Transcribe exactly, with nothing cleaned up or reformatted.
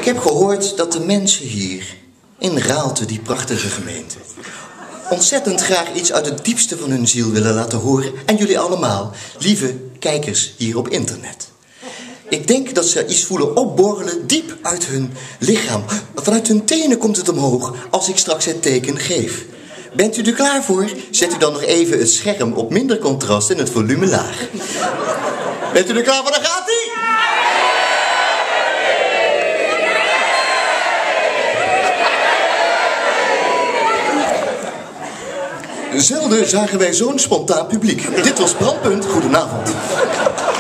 Ik heb gehoord dat de mensen hier in Raalte, die prachtige gemeente, ontzettend graag iets uit het diepste van hun ziel willen laten horen. En jullie allemaal, lieve kijkers hier op internet. Ik denk dat ze iets voelen opborrelen diep uit hun lichaam. Vanuit hun tenen komt het omhoog als ik straks het teken geef. Bent u er klaar voor? Zet u dan nog even het scherm op minder contrast en het volume laag. Bent u er klaar voor? Dan gaat ie! Zelden zagen wij zo'n spontaan publiek. Dit was Brandpunt. Goedenavond.